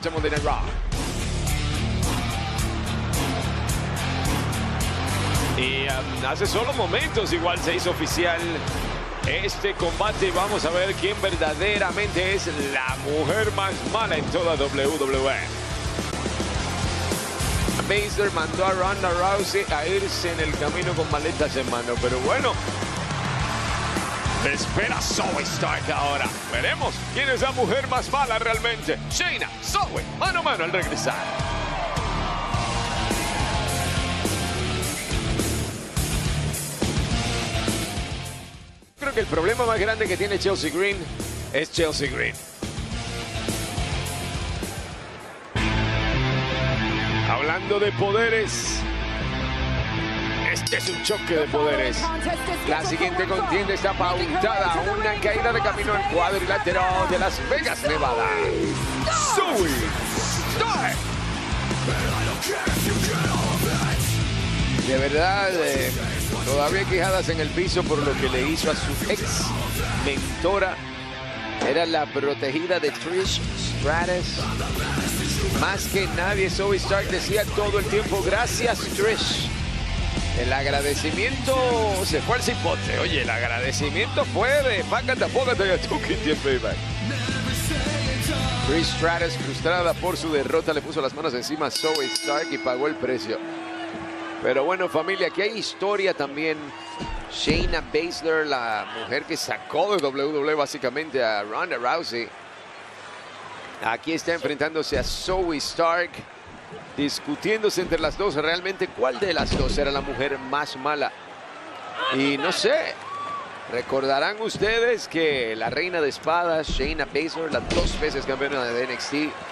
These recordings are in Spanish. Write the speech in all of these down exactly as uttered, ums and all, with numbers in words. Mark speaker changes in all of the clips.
Speaker 1: Monday Night Raw. Y um, hace solo momentos igual se hizo oficial este combate. Vamos a ver quién verdaderamente es la mujer más mala en toda W W E. Baszler mandó a Ronda Rousey a irse en el camino con maletas en mano, pero bueno, espera Zoey Stark ahora. Veremos quién es la mujer más mala realmente. Shayna, Zoey, mano a mano al regresar. Creo que el problema más grande que tiene Chelsea Green es Chelsea Green. Hablando de poderes, este es un choque de poderes. La siguiente contienda está pautada. Una caída de camino al cuadrilátero de Las Vegas, Nevada. Zoey Stark. De verdad, eh, todavía quejadas en el piso por lo que le hizo a su ex mentora. Era la protegida de Trish Stratus. Más que nadie, Zoey Stark decía todo el tiempo, gracias Trish. El agradecimiento se fue al cipote. Oye, el agradecimiento fue de págate, póngate ya tú que tiene payback. Trish Stratus, frustrada por su derrota, le puso las manos encima a Zoey Stark y pagó el precio. Pero bueno, familia, aquí hay historia también. Shayna Baszler, la mujer que sacó de W W E básicamente a Ronda Rousey, aquí está enfrentándose a Zoey Stark, discutiéndose entre las dos realmente cuál de las dos era la mujer más mala. Y no sé, recordarán ustedes que la reina de espadas, Shayna Baszler, la dos veces campeona de N X T y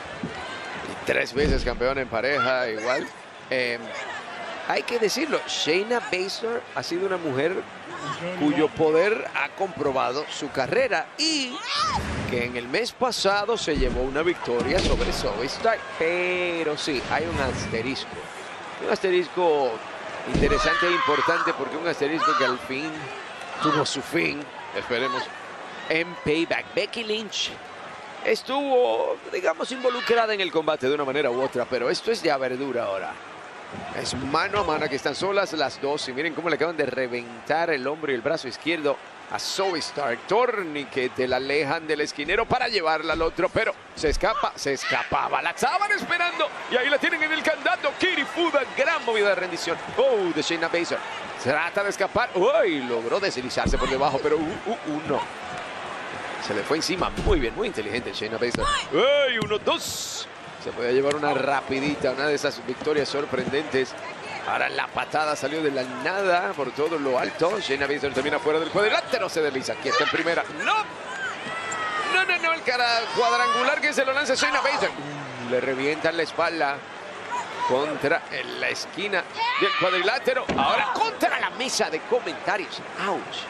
Speaker 1: tres veces campeona en pareja igual. Eh, hay que decirlo, Shayna Baszler ha sido una mujer cuyo poder ha comprobado su carrera y que en el mes pasado se llevó una victoria sobre Zoey Stark. Pero sí, hay un asterisco. Un asterisco interesante e importante porque un asterisco que al fin tuvo su fin, esperemos, en Payback. Becky Lynch estuvo, digamos, involucrada en el combate de una manera u otra, pero esto es ya verdura ahora. Es mano a mano, que están solas las dos y miren cómo le acaban de reventar el hombro y el brazo izquierdo a Zoey Stark. Torniquete, la alejan del esquinero para llevarla al otro, pero se escapa, se escapaba. La estaban esperando y ahí la tienen en el candado. Kiri Fuda, gran movida de rendición. Oh, de Shayna Baszler. Trata de escapar. Uy, logró deslizarse por debajo, pero uh, uh, uno. Se le fue encima. Muy bien, muy inteligente Shayna Baszler. Uy, uno, dos. Se puede llevar una rapidita, una de esas victorias sorprendentes. Ahora la patada salió de la nada por todo lo alto. Shayna Baszler termina fuera del cuadrilátero, se desliza. Aquí está en primera. ¡No! No, no, no, el cara cuadrangular que se lo lanza Shayna Baszler. Uh, le revientan la espalda contra en la esquina del cuadrilátero. Ahora contra la mesa de comentarios. ¡Auch!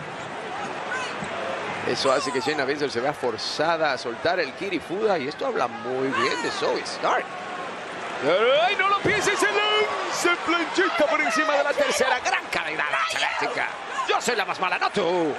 Speaker 1: Eso hace que Shayna Baszler se vea forzada a soltar el Kiri Fuda y esto habla muy bien de Zoey Stark. ¡Ay, no lo pienses! Se lanza planchita por encima de la tercera. Gran calidad atlética. Yo soy la más mala, no tú.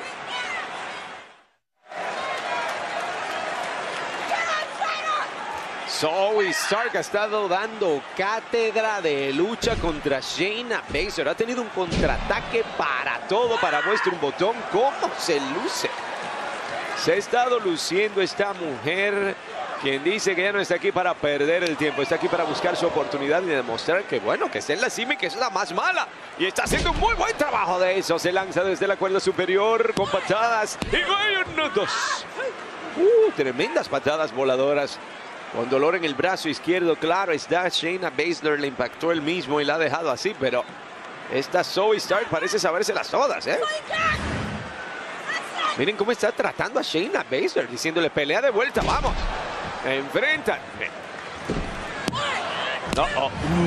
Speaker 1: Zoey Stark ha estado dando cátedra de lucha contra Shayna Baszler. Ha tenido un contraataque para todo, para muestra un botón. ¿Cómo se luce? Se ha estado luciendo esta mujer, quien dice que ya no está aquí para perder el tiempo, está aquí para buscar su oportunidad y demostrar que, bueno, que está en la cima y que es la más mala. Y está haciendo un muy buen trabajo de eso. Se lanza desde la cuerda superior con patadas. Y hay uno, dos. Uh, tremendas patadas voladoras. Con dolor en el brazo izquierdo, claro está. Shayna Baszler le impactó el mismo y la ha dejado así, pero esta Zoey Stark parece sabérselas todas, ¿eh? Miren cómo está tratando a Shayna Baszler, diciéndole pelea de vuelta, vamos. Enfrentan. No, oh.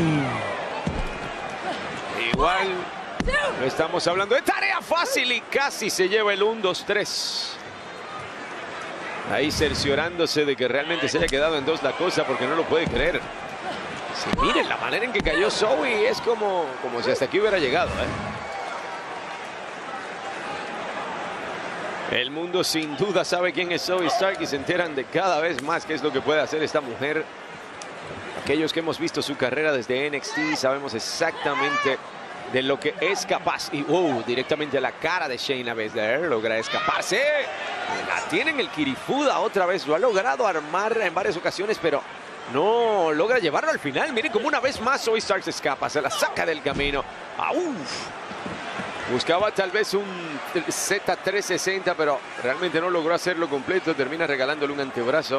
Speaker 1: Igual no estamos hablando de tarea fácil y casi se lleva el uno, dos, tres. Ahí cerciorándose de que realmente se haya quedado en dos la cosa porque no lo puede creer. Sí, miren la manera en que cayó Zoey, es como, como si hasta aquí hubiera llegado, ¿eh? El mundo sin duda sabe quién es Zoey Stark y se enteran de cada vez más qué es lo que puede hacer esta mujer. Aquellos que hemos visto su carrera desde N X T sabemos exactamente de lo que es capaz. Y wow, directamente a la cara de Shayna Baszler, logra escaparse. La tiene en el Kirifuda otra vez, lo ha logrado armar en varias ocasiones, pero no logra llevarlo al final. Miren cómo una vez más Zoey Stark se escapa, se la saca del camino. Ah, uf. Buscaba tal vez un Z trescientos sesenta, pero realmente no logró hacerlo completo. Termina regalándole un antebrazo.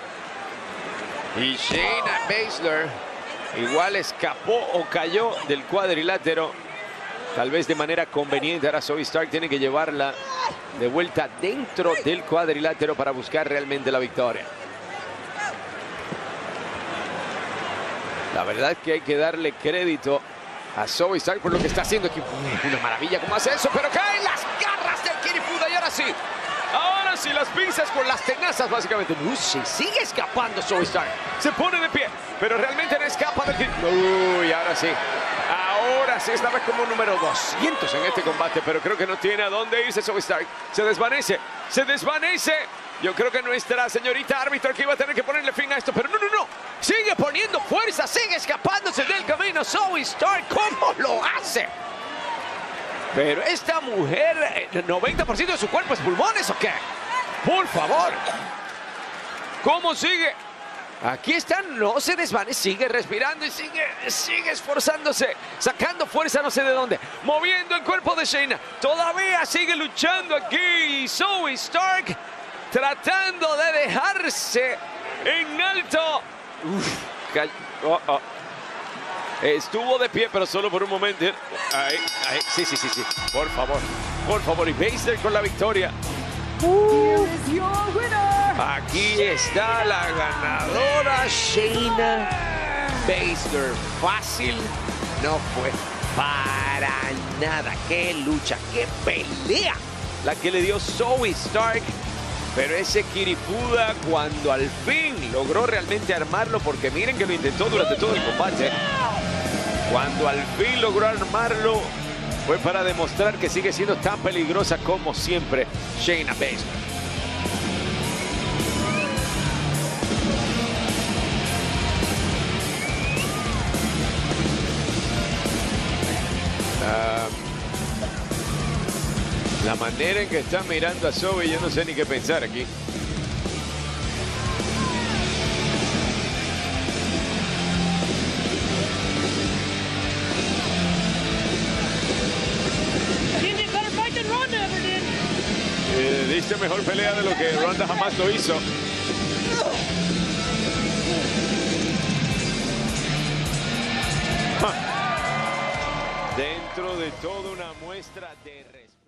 Speaker 1: Y Shayna Baszler igual escapó o cayó del cuadrilátero. Tal vez de manera conveniente. Ahora Zoey Stark tiene que llevarla de vuelta dentro del cuadrilátero para buscar realmente la victoria. La verdad es que hay que darle crédito a Zoey Stark por lo que está haciendo aquí. Una maravilla cómo hace eso, pero caen las garras del Kirifuda y ahora sí. Ahora sí, las pinzas con las tenazas básicamente. Uy, sigue escapando Zoey Stark. Se pone de pie, pero realmente no escapa del Kirifuda. Uy, ahora sí. Ahora sí, esta vez como número doscientos en este combate, pero creo que no tiene a dónde irse Zoey Stark. Se desvanece, se desvanece. Yo creo que nuestra señorita árbitro aquí va a tener que ponerle fin a esto, pero no, no, no. Sigue poniendo fuerza, sigue escapándose del camino. Zoey Stark, ¿cómo lo hace? Pero esta mujer, el noventa por ciento de su cuerpo es pulmones, ¿o qué? Por favor. ¿Cómo sigue? Aquí está, no se desvanece, sigue respirando y sigue, sigue esforzándose, sacando fuerza no sé de dónde, moviendo el cuerpo de Shayna. Todavía sigue luchando aquí Zoey Stark, tratando de dejarse en alto. Uf, oh, oh. Estuvo de pie, pero solo por un momento. Ahí, ahí, sí, sí, sí, sí. Por favor, por favor. Y Baszler con la victoria. Uh. Aquí está la ganadora, Shayna Baszler. Fácil no fue para nada. Qué lucha, qué pelea la que le dio Zoey Stark. Pero ese Kirifuda, cuando al fin logró realmente armarlo, porque miren que lo intentó durante todo el combate. Cuando al fin logró armarlo, fue para demostrar que sigue siendo tan peligrosa como siempre Shayna Baszler. Uh, la manera en que está mirando a Zoey, yo no sé ni qué pensar aquí. Eh, diste mejor pelea de lo que Ronda jamás lo hizo. Dentro de toda una muestra de respeto.